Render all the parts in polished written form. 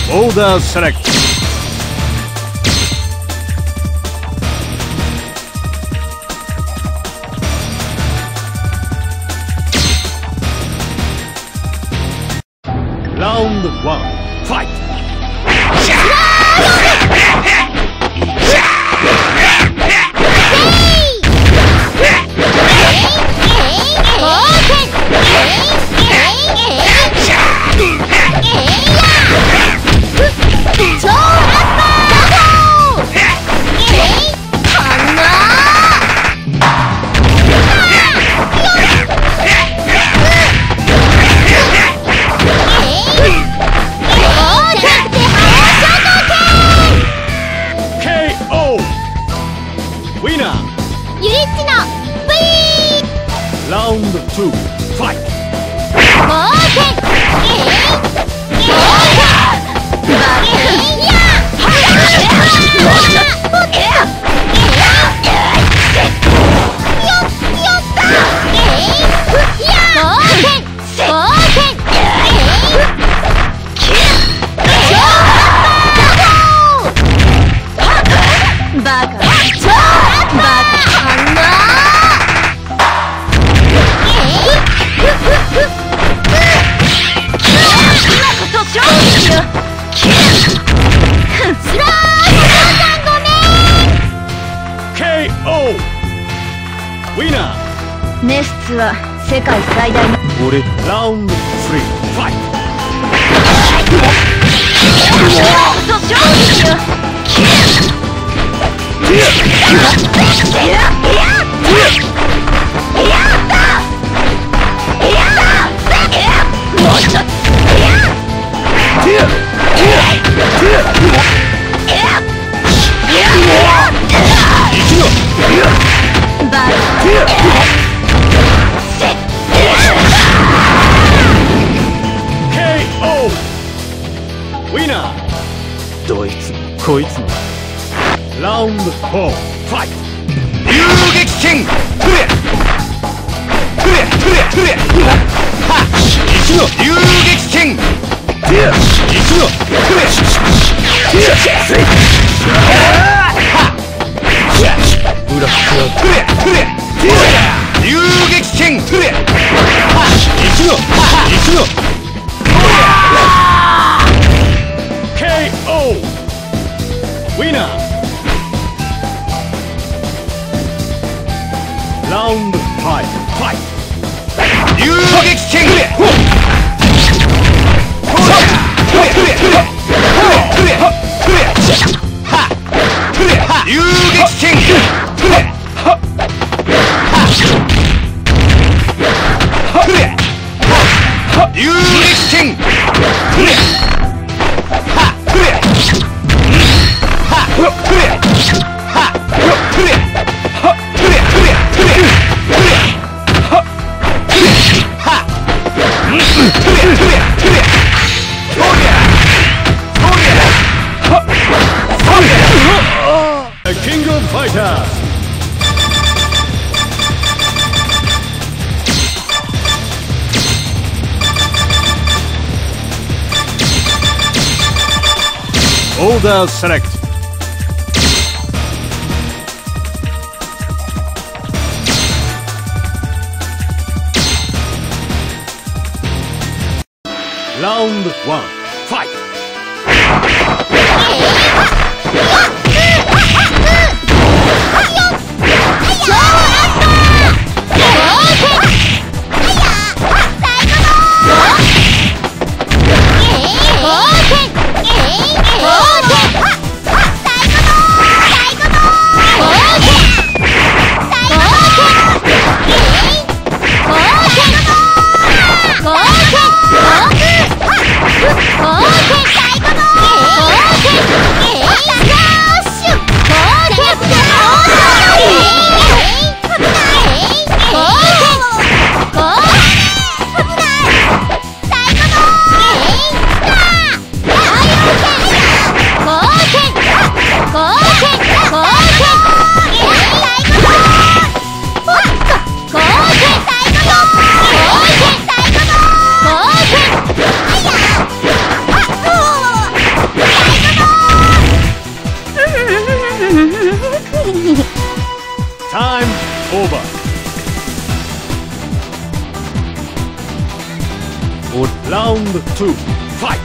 Order select. Round 1, fight! Round 2, fight! KO! ウィナー！ ネスツは世界最大の俺ラウンド3ファイトウィナーどいつもこいつもラウンド4ファイト遊撃剣くれくれくれくれはっ行くの遊撃剣行くのくれ裏くれくれ遊撃剣くれはっ行くの行くの KO! ウィナーラウンド5ファイト遊撃剣くれくれくれくれくれくれはくれは遊撃剣くれはくれは遊撃剣くれ King of Fighters! Order select. Round 1, fight! Okay. Round 2 Fight!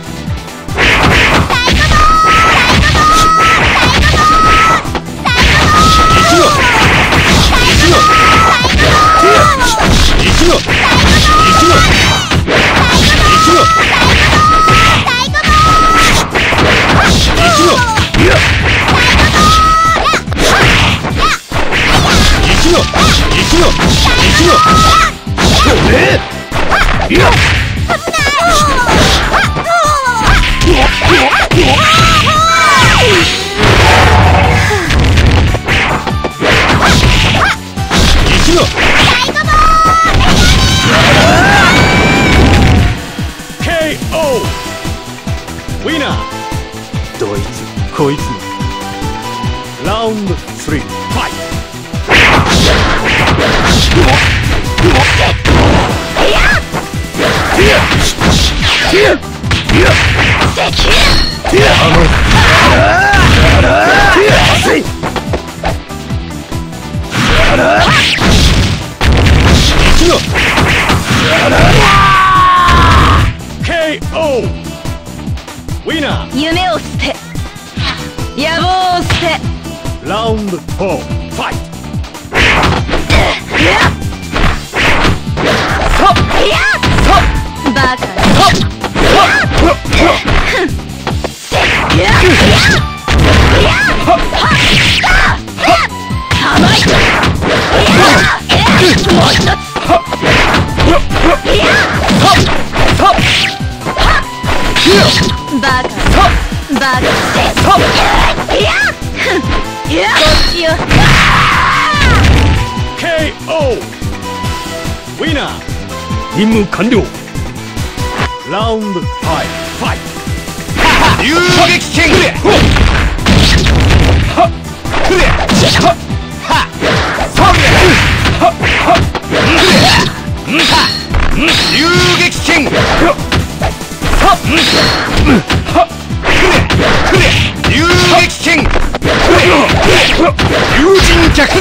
KO! Winner! どいつこいつの Round 3 Fight! KO! Winner! 夢を捨て野望を捨て Round 4 Fight! バカ KO! Winner! 任務完了 Round 5 Fight! 遊撃剣遊撃剣遊撃剣友人脚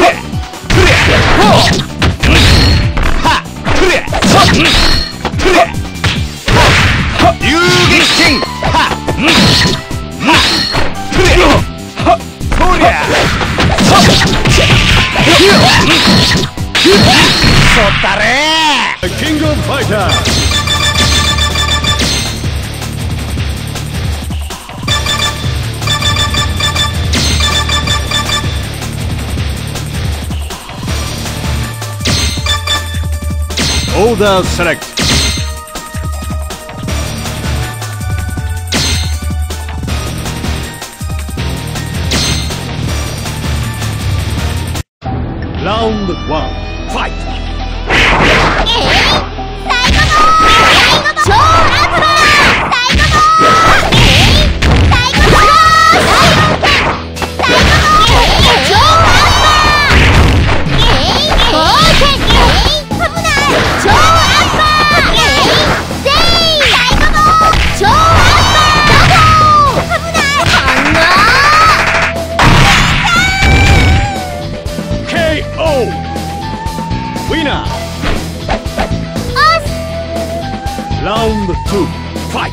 遊撃剣そりゃそったれ King of Fighters! Order select. Round 1 Fight! Round 2 Fight!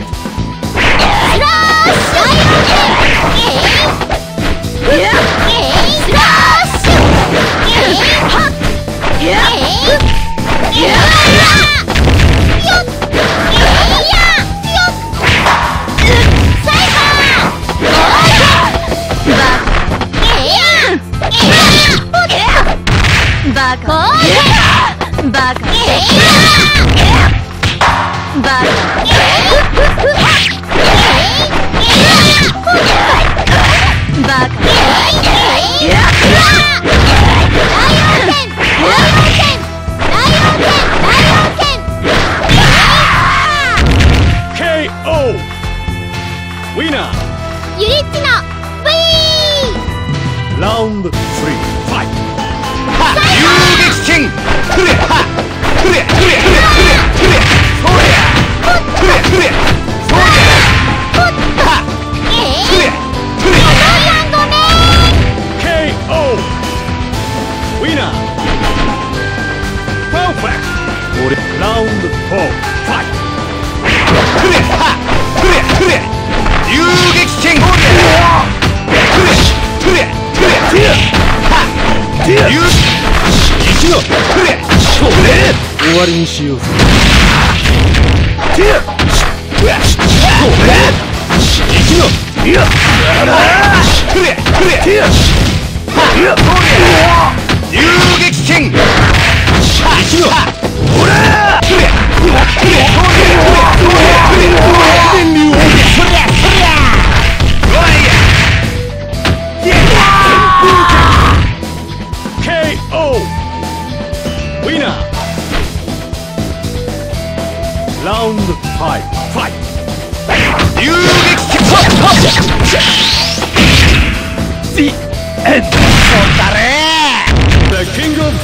KO! Winner! ユリッチの V! Round 3 Fight! 遊撃剣くれはくれくれくれくれくれそりゃくれくれそりゃはくれくれ KO! Winner! Perfect! Round 4 Fight! くれ終わりにしようぜ。 遊撃剣。 KO ウィナー。ラウンド5ファイト。 遊撃剣。 The end。 そうだね。 The King of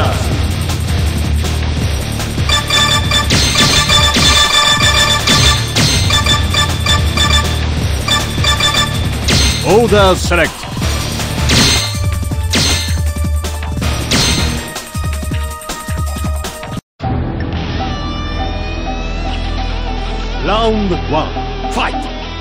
Fighters。Order select. Round 1 fight.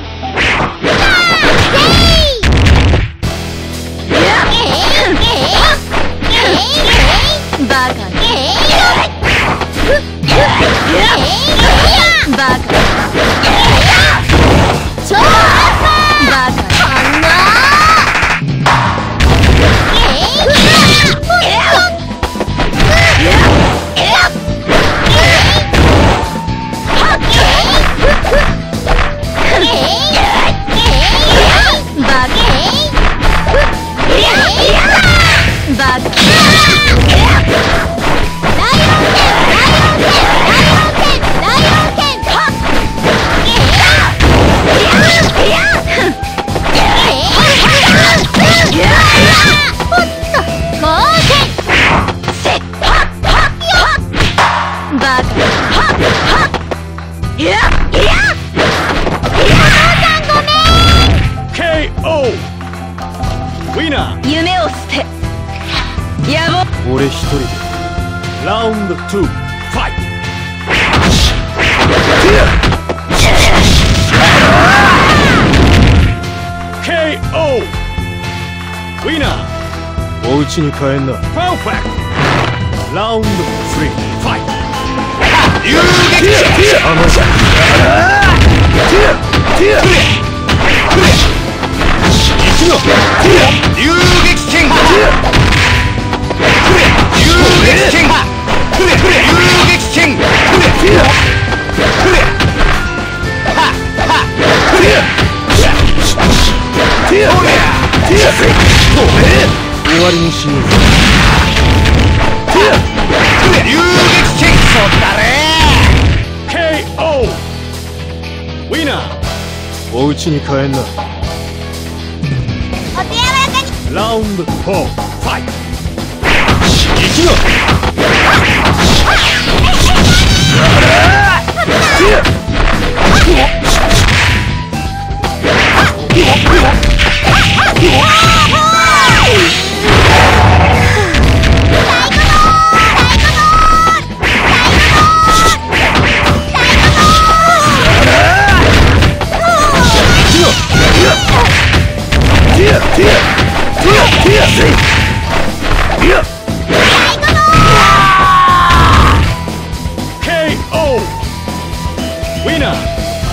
KO ウィナー。 夢を捨て野望。 俺一人で。ラウンド2ファイト。KO ウィナー。お家に帰んな。パーフェクト。ラウンド3ファイト。 遊撃剣。遊撃剣。 終わりにしようぜ。 遊撃剣。そうだね。 KO ウィナー。お家に帰んな。ラウンド4ファイト。行くの。KO ウィナー。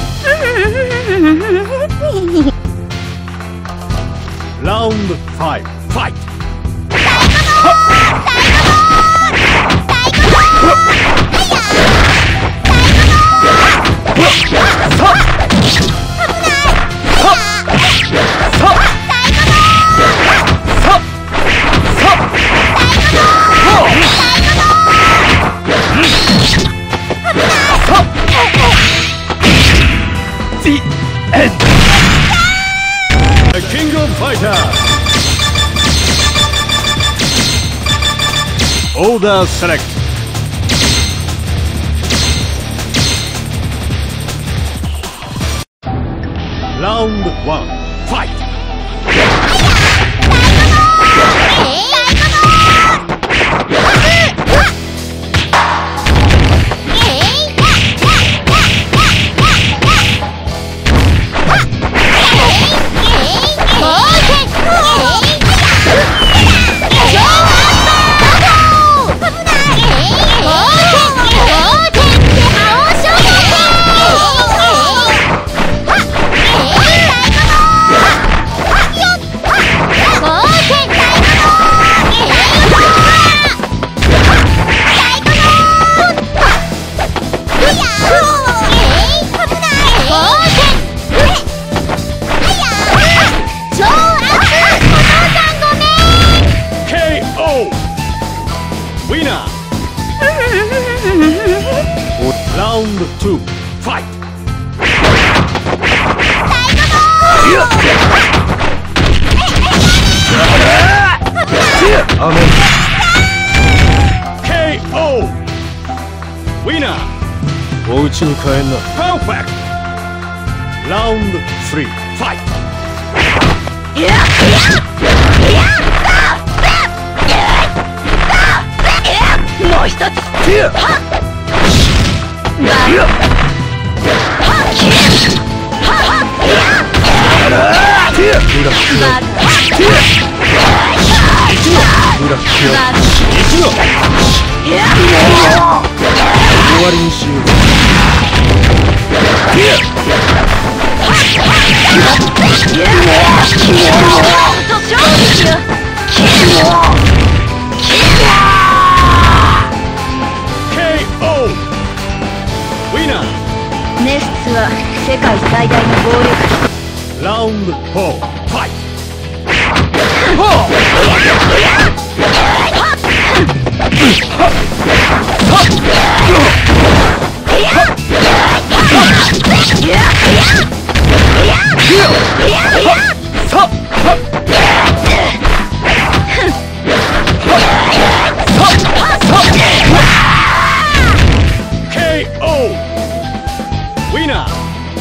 ラウンド5ファイト。The end. The King of Fighters. Order select. Round 1 fight. 家に帰んな。パーフェクト。ラウンド3、ファイト。 もう一つ。 終わりにしよう。KO ウィナー。 ネスツは世界最大の暴力。 ラウンド4、ファイト。KO ウィナー。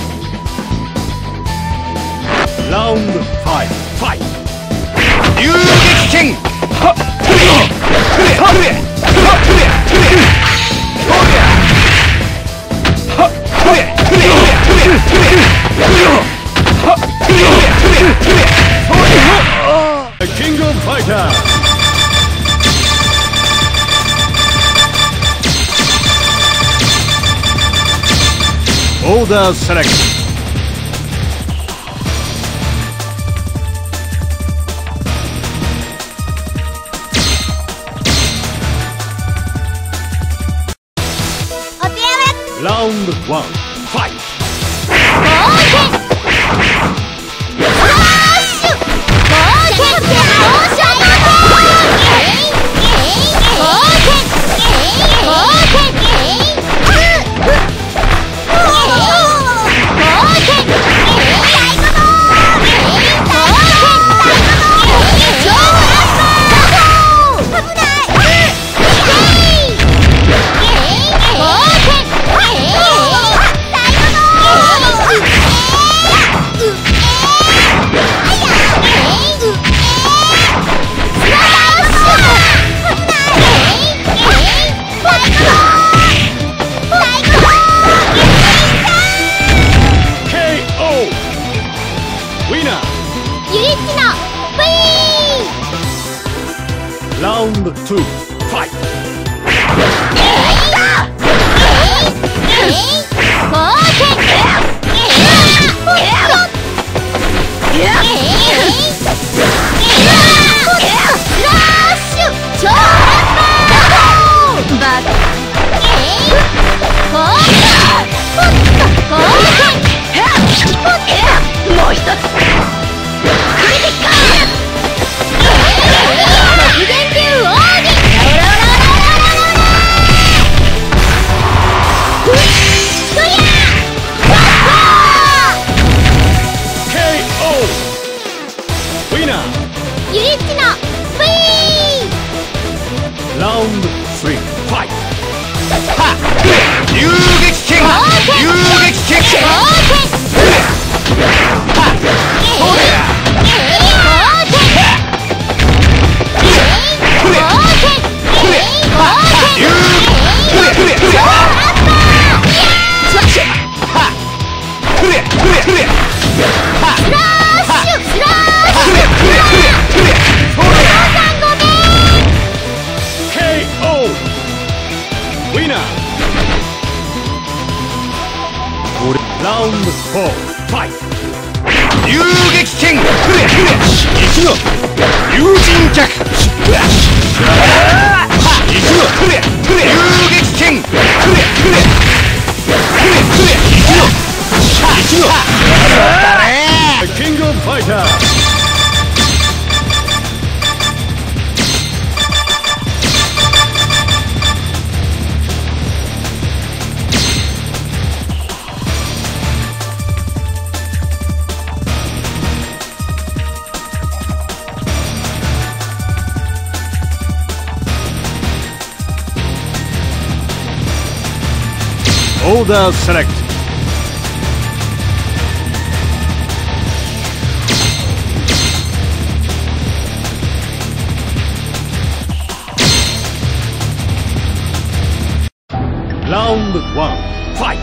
ラウンド5、ファイト。 遊撃剣。 キングオブファイター。オーダーセレクト。ラウンド1、ファイト。ラウンド2、ファイト。 もう一つ。 ラウンド3、ファイト。 遊撃剣。遊撃剣。 ラウンド4、ファイト。 遊撃剣。行くぞ。竜神脚。行くぞ。遊撃剣。行くぞ。 キングオブファイター。 Order select. Round 1, fight!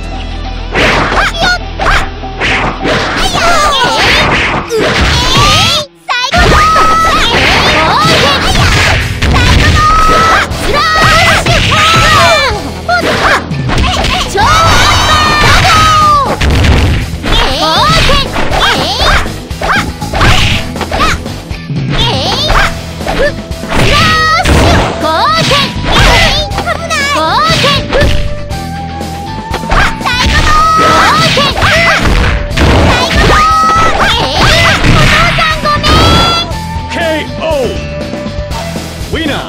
Winner!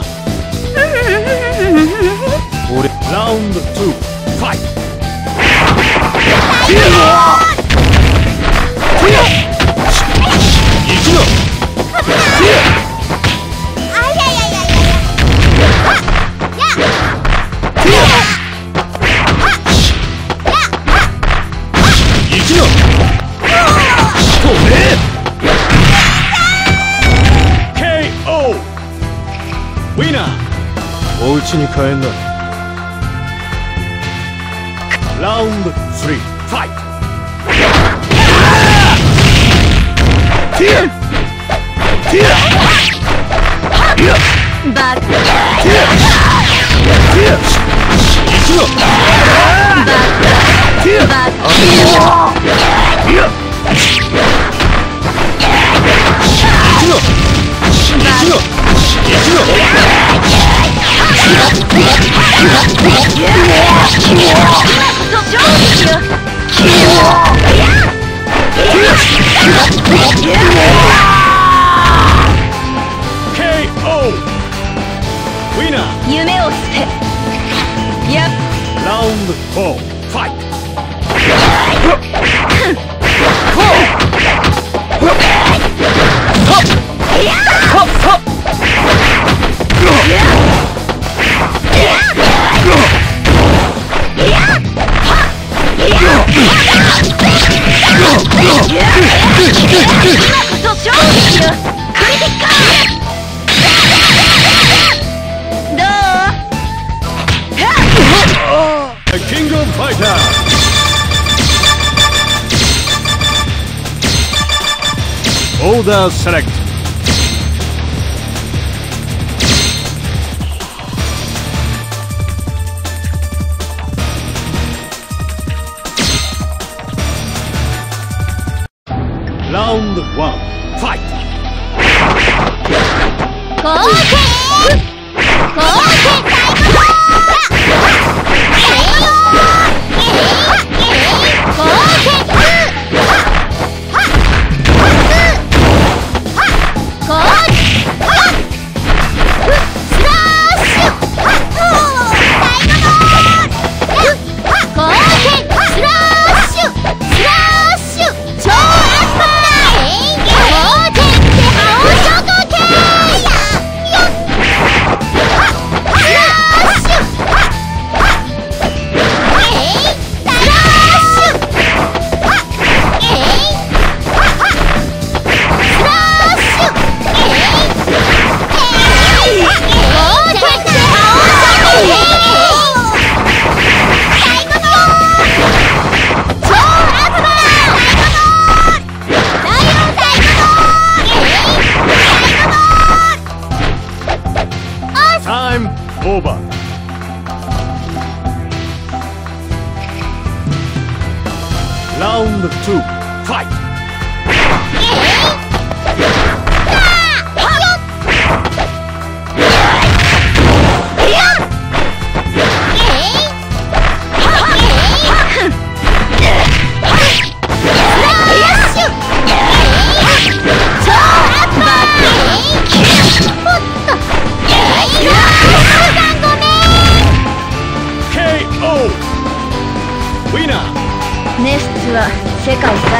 Round 2, fight! Winner! お家に帰んな。Round 3, fight! Back. KO! Winner! 夢を捨て。やっ。 Round 4, fight! The King of Fighters! Order select. Round 1, fight! Time over. Round 2, fight! KO! Winner! ネスツは世界最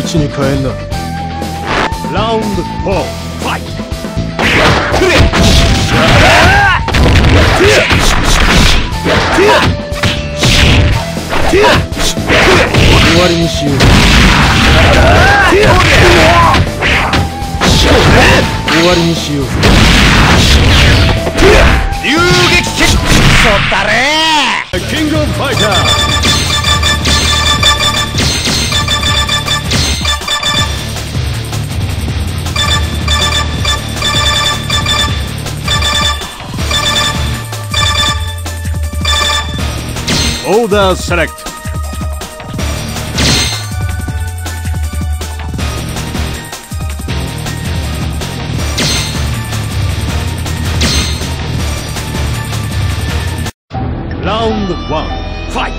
家に帰んな。ラウンド4ファイト。終わりにしよう。終わりにしよう。 遊撃剣そったれキングオブファイター。Order select. Round 1 fight.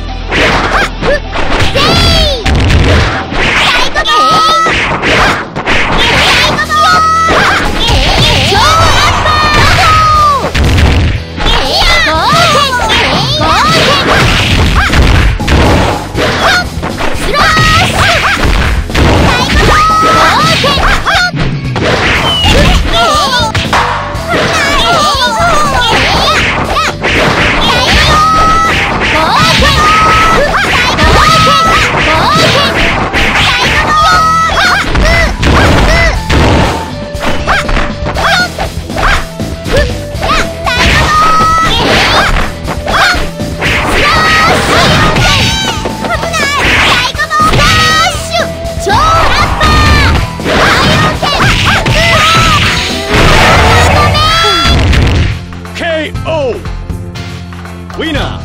Winner!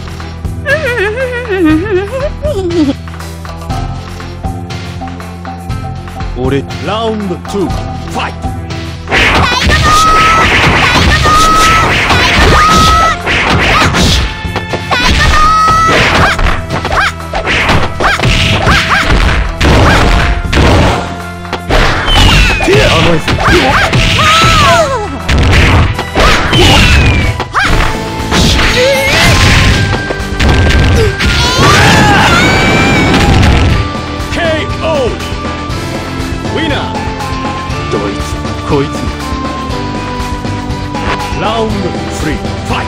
Round 2 fight! Winner! どいつこいつ Round 3 fight!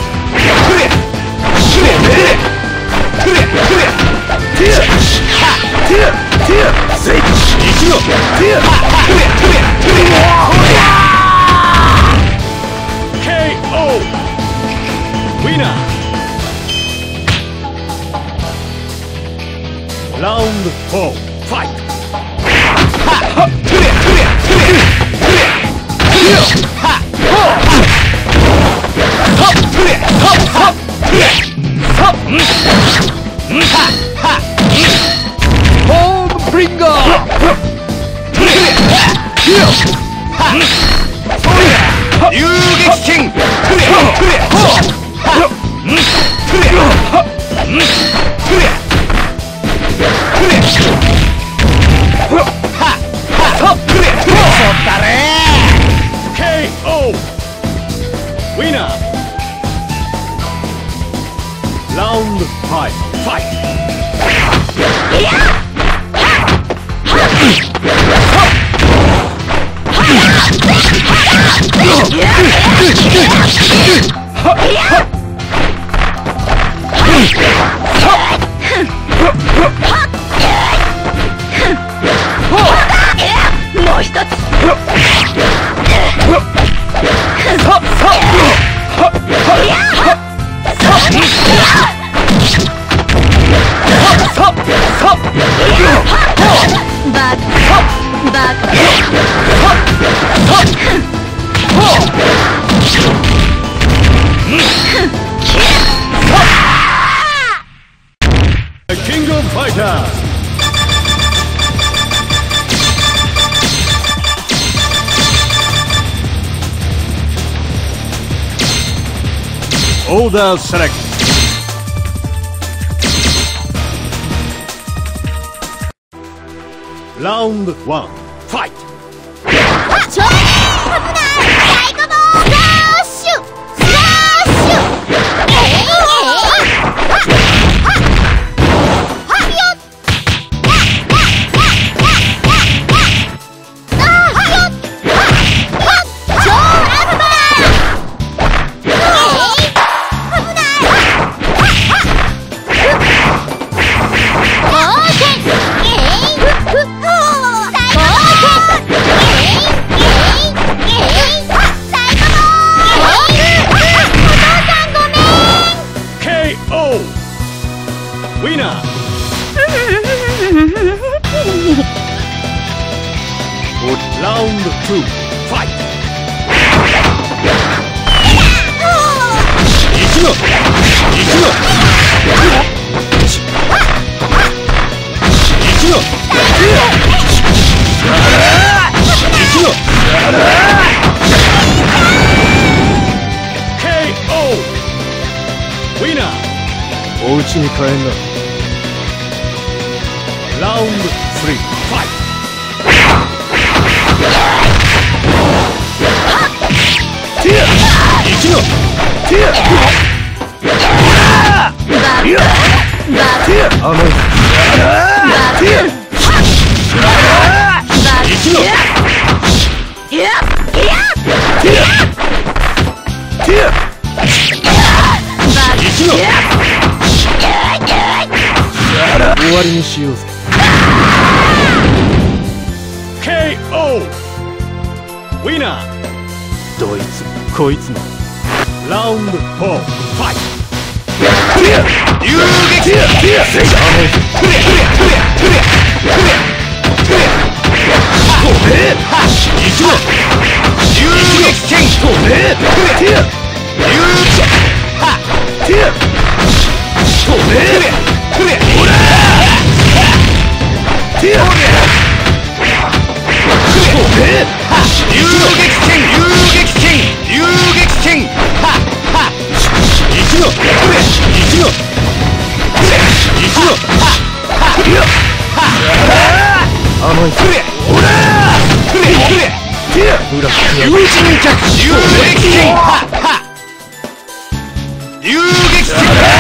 KO! Winner! Round 4 fight! KO! Winner! Round 5 fight! King of Fighters! Order select. Round 1 fight! ウィナー。ラウンド2、ファイト。行くの行くの行くのKO ウィナー。お家に帰んな。ラウンド3、ファイト。行くの終わりにしようぜ。 KO ウィナー。どいつもこいつも。ラウンド4、ファイト。遊撃キング。遊撃